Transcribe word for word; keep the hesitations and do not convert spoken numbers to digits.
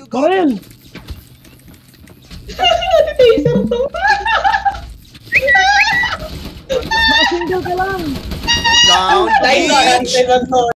Baril! Taser to. Naka-single ka lang! Down. Nine seconds to.